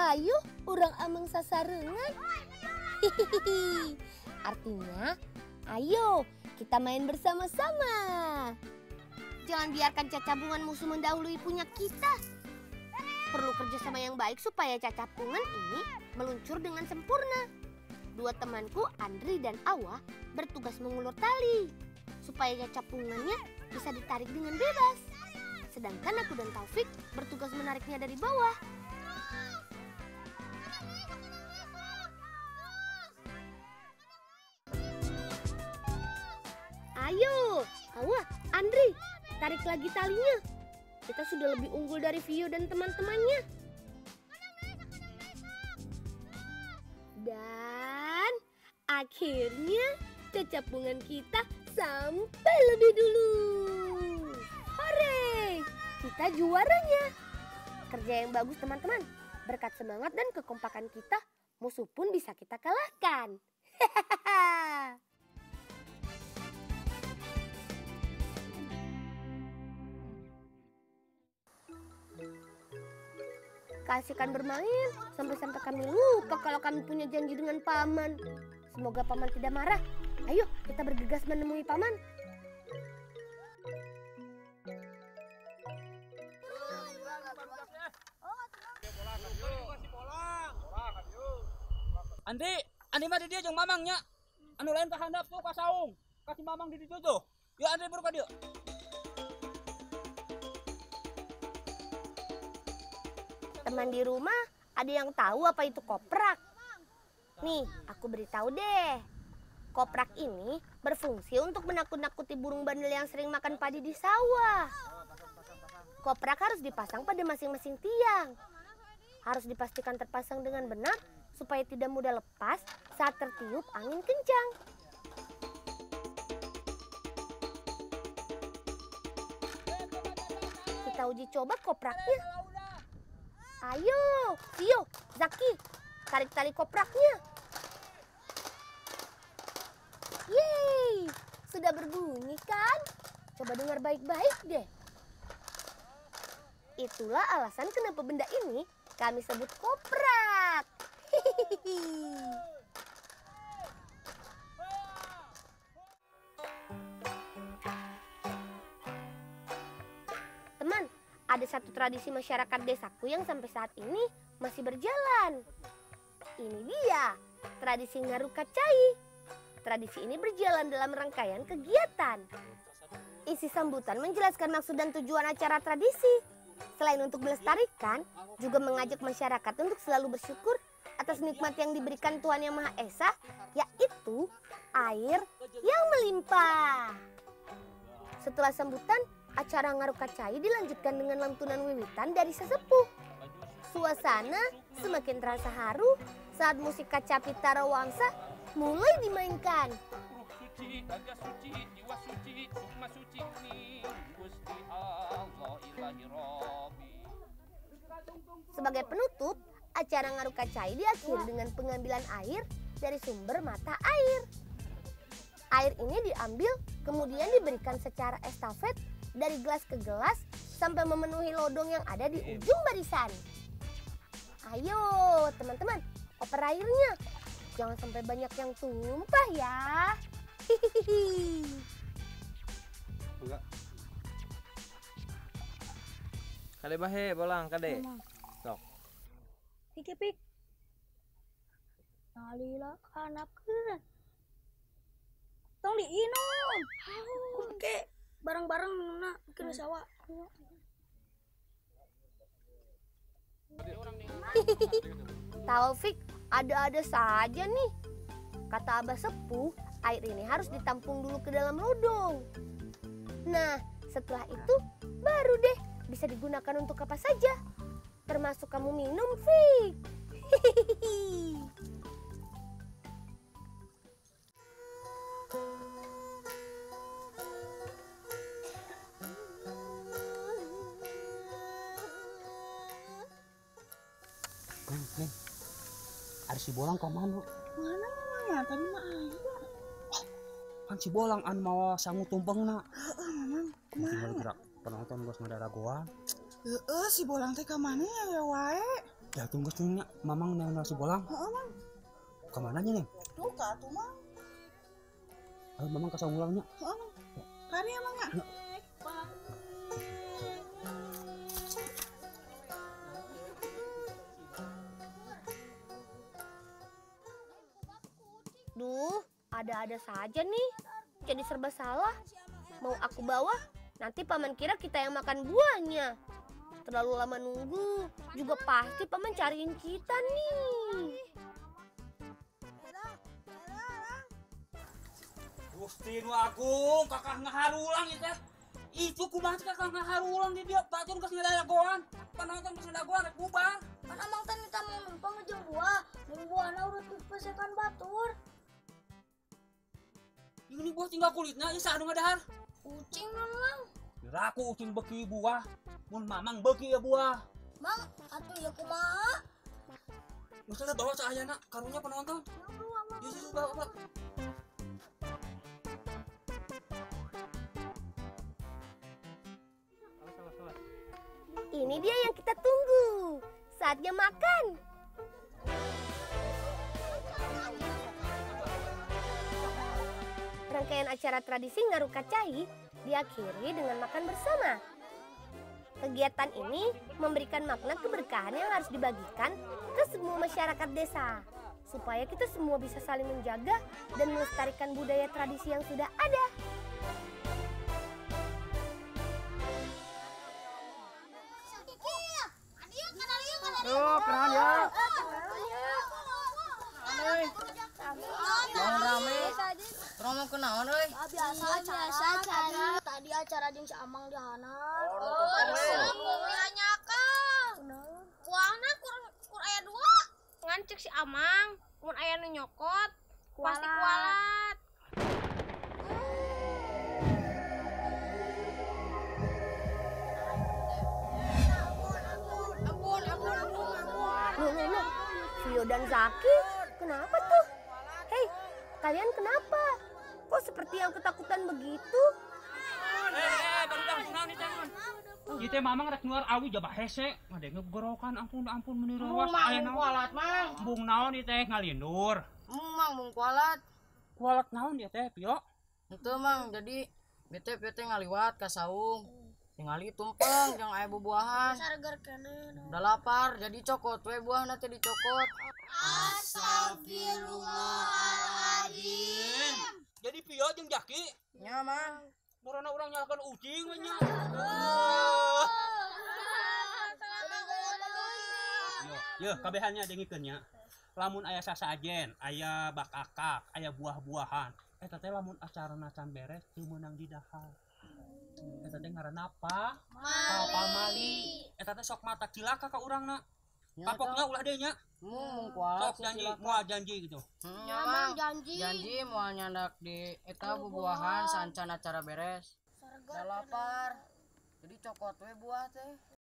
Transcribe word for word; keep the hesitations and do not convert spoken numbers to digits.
hayu urang amang sasarengan. Hihihi. Artinya, ayo kita main bersama-sama. Jangan biarkan cacabungan musuh mendahului punya kita. Perlu kerjasama yang baik supaya cacabungan ini meluncur dengan sempurna. Dua temanku, Andri dan Awa, bertugas mengulur tali supaya cacabungannya bisa ditarik dengan bebas. Sedangkan aku dan Taufik bertugas menariknya dari bawah. Ayo, Awa, Andri, tarik lagi talinya. Kita sudah lebih unggul dari Vio dan teman-temannya. Dan akhirnya cacabungan kita sampai lebih dulu. Hore, kita juaranya. Kerja yang bagus teman-teman. Berkat semangat dan kekompakan kita, musuh pun bisa kita kalahkan. Hahaha. Kasihkan bermain sampai-sampai kami lupa kalau kami punya janji dengan paman. Semoga paman tidak marah. Ayo kita bergegas menemui paman. Andri, Andri mah di dia jeung mamangnya. Anu lain ka handap tuh ka saung. Kasih mamang di ditu tuh. Ya Andri buru ka dieu. Teman di rumah, ada yang tahu apa itu koprak? Nih, aku beritahu deh. Koprak ini berfungsi untuk menakut-nakuti burung bandel yang sering makan padi di sawah. Koprak harus dipasang pada masing-masing tiang. Harus dipastikan terpasang dengan benar supaya tidak mudah lepas saat tertiup angin kencang. Kita uji coba kopraknya. Ayo, Vio, Zaki, tarik tali kopraknya. Yeay, sudah berbunyi kan? Coba dengar baik-baik deh. Itulah alasan kenapa benda ini kami sebut koprak. Hihihi. Teman, ada satu tradisi masyarakat desaku yang sampai saat ini masih berjalan. Ini dia, tradisi Ngarukacai. Tradisi ini berjalan dalam rangkaian kegiatan. Isi sambutan menjelaskan maksud dan tujuan acara tradisi. Selain untuk melestarikan, juga mengajak masyarakat untuk selalu bersyukur atas nikmat yang diberikan Tuhan Yang Maha Esa, yaitu air yang melimpah. Setelah sambutan, acara Ngarukacai dilanjutkan dengan lantunan wiwitan dari sesepuh. Suasana semakin terasa haru saat musik Kacapi Tarawangsa mulai dimainkan. Suci, raga suci, jiwa suci, sukma suci ni Gusti Allah ilahi Rabbi. Sebagai penutup, acara Ngarukacai diakhiri dengan pengambilan air dari sumber mata air. Air ini diambil kemudian diberikan secara estafet dari gelas ke gelas sampai memenuhi lodong yang ada di ujung barisan. Ayo teman-teman, oper airnya. Jangan sampai banyak yang tumpah ya. Hihihi. Enggak. Kade bahe bolang kade. Sok. Pik pik. Nalila kanapkeun. Tong diinum. Oke, bareng-bareng na bikin sawah. Taufik, ada-ada saja nih. Kata Abah Sepuh, air ini harus ditampung dulu ke dalam lodong. Nah, setelah itu baru deh bisa digunakan untuk apa saja. Termasuk kamu minum, Fik. Hihihi. Neng, neng. Ada si Bolang ke mana? Mana memangnya tadi mah ada. Kan si Bolang an mau sangu tumpeng nak. Heeh, Mamang. Tinggal Kumaha? gerak penonton bos ngadara goa. Heeh, si Bolang teh ka mana ya ya wae? Ya tunggu tunggu mamang nang nasi bolang. Heeh, Mang. Kemana nya, Neng? Tuh ka tuh, Mang. Ayo mamang kasih ulangnya. Heeh, Mang. Kari ya, Mang ya. Duh, ada-ada saja nih. Jadi serba salah. Mau aku bawa, nanti paman kira kita yang makan buahnya. Terlalu lama nunggu, juga pasti paman cariin kita nih. Gusti nu agung, kakak ngaharulang itu. Itu kumaha kakak ngaharulang di dia batur geus ngadagoan. Panonton geus ngadagoan rek bubar. Kan amang teh minta mau numpang jeung buah. Mun buahna urut dipesekan batur. Ini buah tinggal kulitnya, ieu saha nu ngadahar? Kucing non, Mang. Raku ucing beki buah. Mun mamang beki ya buah. Mang, atuh ya kumaha? Geus ada bawa saayana karunya penonton. Yuk yuk bawa, bawa. Ini dia yang kita tunggu. Saatnya makan. Rangkaian acara tradisi Ngaruka Cai diakhiri dengan makan bersama. Kegiatan ini memberikan makna keberkahan yang harus dibagikan ke semua masyarakat desa, supaya kita semua bisa saling menjaga dan melestarikan budaya tradisi yang sudah ada. Tuh, kenalan ya. Mau rame. Romo kenaon euy? Biasa biasa cari. Tadi acara jeung si Amang di Hanan. Oh, nanya kang. Buahna kur kur aya dua. Ngan cek si Amang, mun aya nu nyokot, pasti kualat. Ampun, ampun, ampun, ampun. Loh, loh, loh. Vio dan Zaki, kenapa tuh? Hei, kalian kenapa? Kok seperti yang ketakutan begitu? Eh, eh, baru kunaon ieu teh? Ieu teh mamang rek nuar awi jabah hese, ngadenge gorokan ampun ampun meuni rewas aya naon. Kualat mang, Bung naon ieu teh ngalindur. mung mang mung kualat. Kualat naon ieu teh, Pio? Itu mang jadi bete bete ngaliwat ka saung. Tingali tumpeng jeung aya bubuahan. Sarger kene. Udah lapar jadi cokot we buahna teh dicokot. Astagfirullahaladzim. Jadi Pio jeung Jaki Nya mang. murana urang nyalakan ucing we nya. Yo, yo kabehannya dengikeun nya. Lamun aya sasajen, aya bakakak, aya buah-buahan. Eta teh lamun acarana can beres teu meunang didahar. Eta teh ngaranna apa? Papa Mali. Eta teh sok mata cilaka ka urangna. Nya Kapoknya ulah deui nya. mung mung kualat. Sok janji, moal janji gitu. Nya mang. Janji moal nyandak di eta bubuahan sancan acara beres. Udah lapar. Jadi cokot we buah teh.